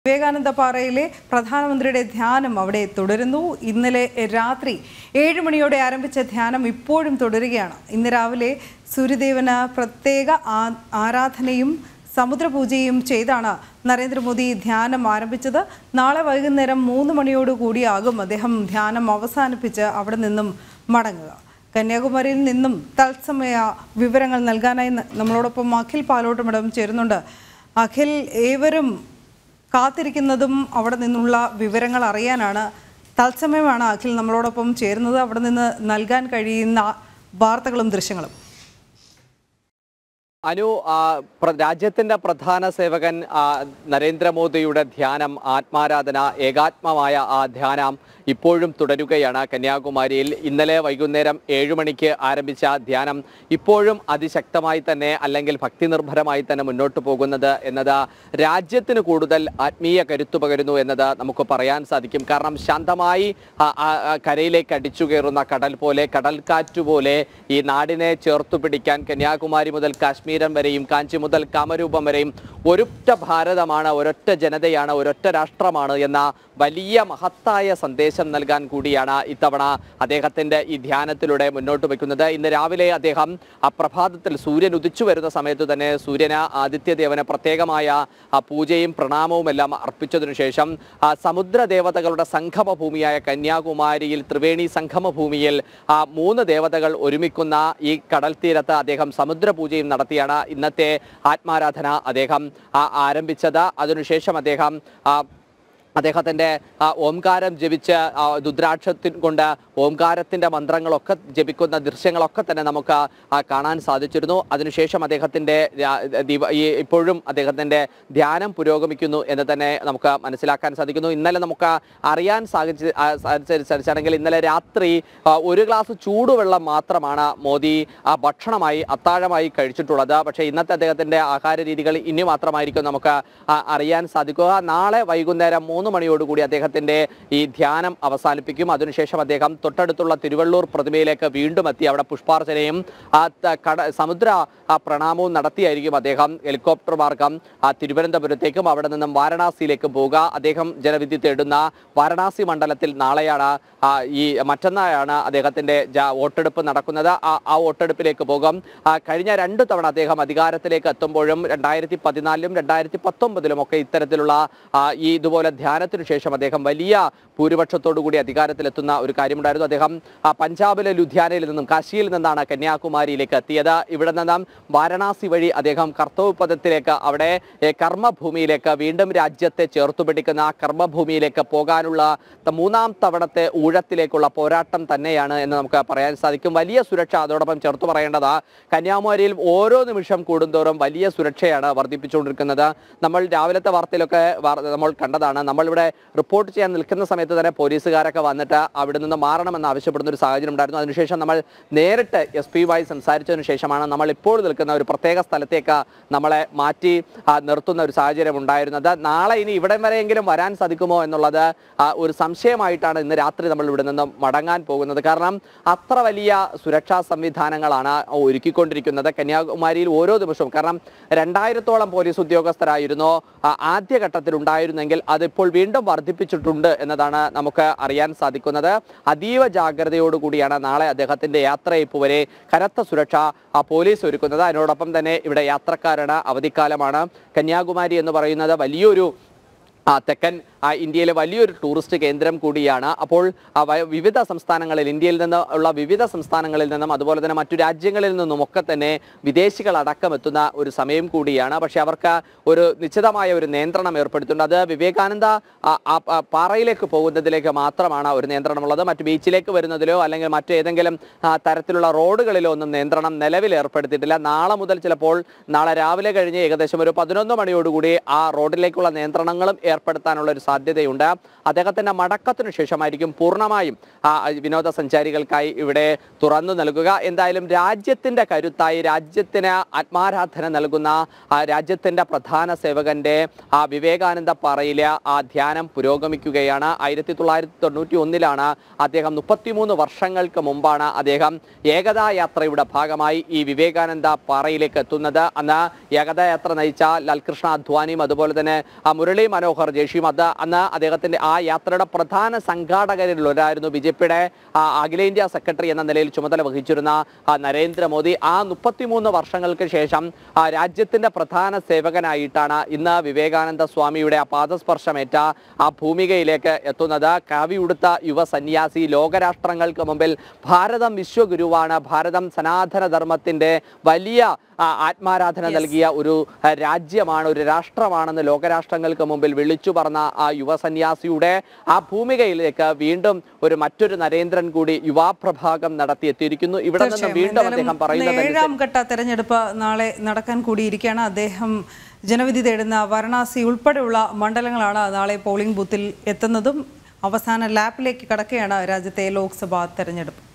വിവേകാനന്ദ പാറയിലെ പ്രധാനമന്ത്രിയുടെ ധ്യാനം അവിടെ തുടരുന്നു. ഇന്നലെ രാത്രി 7 മണിയോടെ ആരംഭിച്ച ധ്യാനം ഇപ്പോഴും തുടരുകയാണ്. ഇന്ന് രാവിലെ സൂര്യദേവന് പ്രത്യേക ആരാധനയും സമുദ്രപൂജയും ചെയ്താണ് നരേന്ദ്രമോദി ധ്യാനം ആരംഭിച്ചത്. നാളെ വൈകുന്നേരം 3 മണിയോടുകൂടിയാകും അദ്ദേഹം ധ്യാനം അവസാനിപ്പിച്ച് അവിടെ നിന്നും മടങ്ങുക. കന്യാകുമാരിയിൽ നിന്നും തത്സമയ വിവരങ്ങൾ നൽകാനായി നമ്മളോടൊപ്പം അഖിൽ പാലോട്ടുമടം ചേരുന്നുണ്ട്. അഖിൽ, ഏവരും കാത്തിരിക്കുന്നതും അവിടെ നിന്നുള്ള വിവരങ്ങൾ അറിയാനാണ്. തത്സമയമാണ് അഖിൽ നമ്മളോടൊപ്പം ചേരുന്നത്. അവിടെ നിന്ന് നൽകാൻ കഴിയുന്ന വാർത്തകളും ദൃശ്യങ്ങളും. അനു, രാജ്യത്തിന്റെ പ്രധാന സേവകൻ നരേന്ദ്രമോദിയുടെ ധ്യാനം, ആത്മാരാധന, ഏകാത്മമായ ആ ധ്യാനം ഇപ്പോഴും തുടരുകയാണ് കന്യാകുമാരിയിൽ. ഇന്നലെ വൈകുന്നേരം 7 മണിക്ക് ആരംഭിച്ച ധ്യാനം ഇപ്പോഴും അതിശക്തമായി തന്നെ, അല്ലെങ്കിൽ ഭക്തി നിർഭരമായി തന്നെ മുന്നോട്ട് പോകുന്നത് എന്നത് രാജ്യത്തിന് കൂടുതൽ ആത്മീയ കരുത്തു പകരുന്നു എന്നത് നമുക്ക് പറയാൻ സാധിക്കും. കാരണം ശാന്തമായി കരയിലേക്ക് അടിച്ചു കയറുന്ന കടൽ പോലെ, കടൽക്കാറ്റുപോലെ ഈ നാടിനെ ചേർത്തു പിടിക്കാൻ കന്യാകുമാരി മുതൽ കാശ്മീരം വരെയും, കാഞ്ചി മുതൽ കാമരൂപം വരെയും ഒരൊറ്റ ഭാരതമാണ്, ഒരൊറ്റ ജനതയാണ്, ഒരൊറ്റ രാഷ്ട്രമാണ് എന്ന വലിയ മഹത്തായ സന്ദേശം നൽകാൻ കൂടിയാണ് ഇത്തവണ അദ്ദേഹത്തിന്റെ ഈ ധ്യാനത്തിലൂടെ മുന്നോട്ട് വയ്ക്കുന്നത്. ഇന്ന് രാവിലെ അദ്ദേഹം പ്രഭാതത്തിൽ സൂര്യൻ ഉദിച്ചു വരുന്ന സമയത്ത് തന്നെ സൂര്യന്, ആദിത്യദേവന് പ്രത്യേകമായ പൂജയും പ്രണാമവും എല്ലാം അർപ്പിച്ചതിനു ശേഷം സമുദ്രദേവതകളുടെ സംഗമഭൂമിയായ കന്യാകുമാരിയിൽ, ത്രിവേണി സംഗമഭൂമിയിൽ 3 ദേവതകൾ ഒരുമിക്കുന്ന ഈ കടൽ തീരത്ത് അദ്ദേഹം സമുദ്രപൂജയും നടത്തിയാണ് ഇന്നത്തെ ആത്മാരാധന അദ്ദേഹം ആരംഭിച്ചത്. അതിനുശേഷം അദ്ദേഹത്തിൻ്റെ ഓംകാരം ജപിച്ച് രുദ്രാക്ഷത്തിൽ കൊണ്ട് ഓംകാരത്തിൻ്റെ മന്ത്രങ്ങളൊക്കെ ജപിക്കുന്ന ദൃശ്യങ്ങളൊക്കെ തന്നെ നമുക്ക് കാണാൻ സാധിച്ചിരുന്നു. അതിനുശേഷം അദ്ദേഹത്തിൻ്റെ ഇപ്പോഴും അദ്ദേഹത്തിൻ്റെ ധ്യാനം പുരോഗമിക്കുന്നു എന്ന് തന്നെ നമുക്ക് മനസ്സിലാക്കാൻ സാധിക്കുന്നു. ഇന്നലെ നമുക്ക് അറിയാൻ സാധിച്ചാണെങ്കിൽ ഇന്നലെ രാത്രി 1 ഗ്ലാസ് ചൂടുവെള്ളം മാത്രമാണ് മോദി ഭക്ഷണമായി, അത്താഴമായി കഴിച്ചിട്ടുള്ളത്. പക്ഷേ ഇന്നത്തെ അദ്ദേഹത്തിൻ്റെ ആഹാര രീതികൾ ഇനി മാത്രമായിരിക്കും നമുക്ക് അറിയാൻ സാധിക്കുക. നാളെ വൈകുന്നേരം 3 മണിയോടുകൂടി അദ്ദേഹത്തിന്റെ ഈ ധ്യാനം അവസാനിപ്പിക്കും. അതിനുശേഷം അദ്ദേഹം തൊട്ടടുത്തുള്ള തിരുവള്ളൂർ പ്രതിമയിലേക്ക് വീണ്ടും എത്തി അവിടെ പുഷ്പാർച്ചനയും സമുദ്ര പ്രണാമവും നടത്തിയായിരിക്കും അദ്ദേഹം ഹെലികോപ്റ്റർ മാർഗം തിരുവനന്തപുരത്തേക്കും അവിടെ നിന്നും വാരണാസിയിലേക്കും പോവുക. അദ്ദേഹം ജനവിധി തേടുന്ന വാരണാസി മണ്ഡലത്തിൽ നാളെയാണ്, മറ്റന്നാളാണ് അദ്ദേഹത്തിന്റെ വോട്ടെടുപ്പ് നടക്കുന്നത്. ആ വോട്ടെടുപ്പിലേക്ക് പോകും. കഴിഞ്ഞ 2 തവണ അദ്ദേഹം അധികാരത്തിലേക്ക് എത്തുമ്പോഴും 2014-ലും 2019-ലും ഒക്കെ ഇത്തരത്തിലുള്ള ഇതുപോലെ ധ്യാനത്തിനു ശേഷം അദ്ദേഹം വലിയ ഭൂരിപക്ഷത്തോടുകൂടി അധികാരത്തിലെത്തുന്ന ഒരു കാര്യമുണ്ടായിരുന്നു. അദ്ദേഹം പഞ്ചാബിലെ ലുധിയാനയിൽ നിന്നും, കാശിയിൽ നിന്നാണ് കന്യാകുമാരിയിലേക്ക് എത്തിയത്. ഇവിടെ നിന്നും വാരണാസി വഴി അദ്ദേഹം കർത്തവ്യ പദത്തിലേക്ക്, അവിടെ കർമ്മഭൂമിയിലേക്ക്, വീണ്ടും രാജ്യത്തെ ചേർത്തുപിടിക്കുന്ന കർമ്മഭൂമിയിലേക്ക് പോകാനുള്ള 3ാം തവണത്തെ ഊഴത്തിലേക്കുള്ള പോരാട്ടം തന്നെയാണ് എന്ന് നമുക്ക് പറയാൻ സാധിക്കും. വലിയ സുരക്ഷ അതോടൊപ്പം ചേർത്ത് പറയേണ്ടത്, കന്യാകുമാരിയിൽ ഓരോ നിമിഷം കൂടുന്തോറും വലിയ സുരക്ഷയാണ് വർദ്ധിപ്പിച്ചുകൊണ്ടിരിക്കുന്നത്. നമ്മൾ രാവിലത്തെ വാർത്തയിലൊക്കെ നമ്മൾ കണ്ടതാണ്. നമ്മളിവിടെ റിപ്പോർട്ട് ചെയ്യാൻ നിൽക്കുന്ന സമയത്ത് തന്നെ പോലീസുകാരൊക്കെ വന്നിട്ട് അവിടെ നിന്ന് മാറണമെന്ന് ആവശ്യപ്പെടുന്ന ഒരു സാഹചര്യം ഉണ്ടായിരുന്നു. അതിനുശേഷം നമ്മൾ നേരിട്ട് SP-യുമായി സംസാരിച്ചതിനു ശേഷമാണ് നമ്മൾ ഇപ്പോൾ നിൽക്കുന്ന ഒരു പ്രത്യേക സ്ഥലത്തേക്ക് നമ്മളെ മാറ്റി നിർത്തുന്ന ഒരു സാഹചര്യം ഉണ്ടായിരുന്നത്. നാളെ ഇനി ഇവിടം വരെയെങ്കിലും വരാൻ സാധിക്കുമോ എന്നുള്ളത് ഒരു സംശയമായിട്ടാണ് ഇന്ന് രാത്രി നമ്മൾ ഇവിടെ നിന്ന് മടങ്ങാൻ പോകുന്നത്. കാരണം അത്ര വലിയ സുരക്ഷാ സംവിധാനങ്ങളാണ് ഒരുക്കിക്കൊണ്ടിരിക്കുന്നത് കന്യാകുമാരിയിൽ ഓരോ ദിവസവും. കാരണം 2000-ഓളം പോലീസ് ഉദ്യോഗസ്ഥരായിരുന്നു ആദ്യഘട്ടത്തിൽ ഉണ്ടായിരുന്നെങ്കിൽ അതിപ്പോൾ വീണ്ടും വർദ്ധിപ്പിച്ചിട്ടുണ്ട് എന്നതാണ് നമുക്ക് അറിയാൻ സാധിക്കുന്നത്. അതീവ ജാഗ്രതയോടുകൂടിയാണ് നാളെ അദ്ദേഹത്തിന്റെ യാത്രയപ്പ് വരെ കനത്ത സുരക്ഷ പോലീസ് ഒരുക്കുന്നത്. അതിനോടൊപ്പം തന്നെ ഇവിടെ യാത്രക്കാരുടെ അവധിക്കാലമാണ്. കന്യാകുമാരി എന്ന് പറയുന്നത് വലിയൊരു തെക്കൻ ഇന്ത്യയിലെ വലിയൊരു ടൂറിസ്റ്റ് കേന്ദ്രം കൂടിയാണ്. അപ്പോൾ വിവിധ സംസ്ഥാനങ്ങളിൽ, ഇന്ത്യയിൽ നിന്ന് ഉള്ള വിവിധ സംസ്ഥാനങ്ങളിൽ നിന്നും അതുപോലെ തന്നെ മറ്റു രാജ്യങ്ങളിൽ നിന്നുമൊക്കെ തന്നെ വിദേശികൾ അടക്കം എത്തുന്ന ഒരു സമയം കൂടിയാണ്. പക്ഷെ അവർക്ക് ഒരു നിശ്ചിതമായ ഒരു നിയന്ത്രണം ഏർപ്പെടുത്തിയിട്ടുണ്ട്. അത് വിവേകാനന്ദ പാറയിലേക്ക് പോകുന്നതിലേക്ക് മാത്രമാണ് ഒരു നിയന്ത്രണമുള്ളത്. മറ്റു ബീച്ചിലേക്ക് വരുന്നതിലോ അല്ലെങ്കിൽ മറ്റേതെങ്കിലും തരത്തിലുള്ള റോഡുകളിലോ ഒന്നും നിയന്ത്രണം നിലവിൽ ഏർപ്പെടുത്തിയിട്ടില്ല. നാളെ മുതൽ, ചിലപ്പോൾ നാളെ രാവിലെ കഴിഞ്ഞ് ഏകദേശം ഒരു 11 മണിയോടുകൂടി ആ റോഡിലേക്കുള്ള നിയന്ത്രണങ്ങളും ഏർപ്പെടുത്താനുള്ള ഒരു സാധ്യതയുണ്ട്. അദ്ദേഹത്തിന്റെ മടക്കത്തിനു ശേഷമായിരിക്കും പൂർണ്ണമായും വിനോദസഞ്ചാരികൾക്കായി ഇവിടെ തുറന്നു നൽകുക. എന്തായാലും രാജ്യത്തിന്റെ കരുത്തായി രാജ്യത്തിന് ആത്മാരാധന നൽകുന്ന രാജ്യത്തിന്റെ പ്രധാന സേവകന്റെ വിവേകാനന്ദ പാറയിലെ ധ്യാനം പുരോഗമിക്കുകയാണ്. 1991 അദ്ദേഹം 33 വർഷങ്ങൾക്ക് മുമ്പാണ് അദ്ദേഹം ഏകതാ യാത്രയുടെ ഭാഗമായി ഈ വിവേകാനന്ദ പാറയിലേക്ക് എത്തുന്നത്. അന്ന് ഏകതാ യാത്ര നയിച്ച ലാൽകൃഷ്ണ അദ്വാനിയും അതുപോലെ തന്നെ മുരളി മനോഹർ ജോഷിയും അന്ന് അദ്ദേഹത്തിന്റെ ആ യാത്രയുടെ പ്രധാന സംഘാടകരിൽ ഒരായിരുന്നു BJPയുടെ അഖിലേന്ത്യാ സെക്രട്ടറി എന്ന നിലയിൽ ചുമതല വഹിച്ചിരുന്ന നരേന്ദ്രമോദി. 33 വർഷങ്ങൾക്ക് ശേഷം രാജ്യത്തിന്റെ പ്രധാന സേവകനായിട്ടാണ് ഇന്ന് വിവേകാനന്ദ സ്വാമിയുടെ പാദസ്പർശമേറ്റ ഭൂമികയിലേക്ക് എത്തുന്നത്. കാവി ഉടുത്ത യുവ സന്യാസി, ലോകരാഷ്ട്രങ്ങൾക്ക് മുമ്പിൽ ഭാരതം വിശ്വഗുരുവാണ്, ഭാരതം സനാതന ധർമ്മത്തിന്റെ വലിയ ആത്മാരാധന നൽകിയ ഒരു രാജ്യമാണ്, ഒരു രാഷ്ട്രമാണെന്ന് ലോകരാഷ്ട്രങ്ങൾക്ക് മുമ്പിൽ വിളിച്ചു പറഞ്ഞ ആ യുവ സന്യാസിയുടെ ഭൂമികയിലേക്ക് വീണ്ടും മറ്റൊരു നരേന്ദ്രൻ കൂടി യുവാപ്രഭാഗം നടത്തിയെത്തിയിരിക്കുന്നു. ഇവിടെ നിന്ന് വീണ്ടും അദ്ദേഹം പറയുന്നത് 7ാം ഘട്ട തെരഞ്ഞെടുപ്പ് നാളെ നടക്കാൻ കൂടിയിരിക്കുകയാണ്. അദ്ദേഹം ജനവിധി തേടുന്ന വാരണാസി ഉൾപ്പെടെയുള്ള മണ്ഡലങ്ങളാണ് നാളെ പോളിംഗ് ബൂത്തിൽ എത്തുന്നതും. അവസാന ലാപ്പിലേക്ക് കടക്കുകയാണ് രാജ്യത്തെ ലോക്സഭാ തെരഞ്ഞെടുപ്പ്.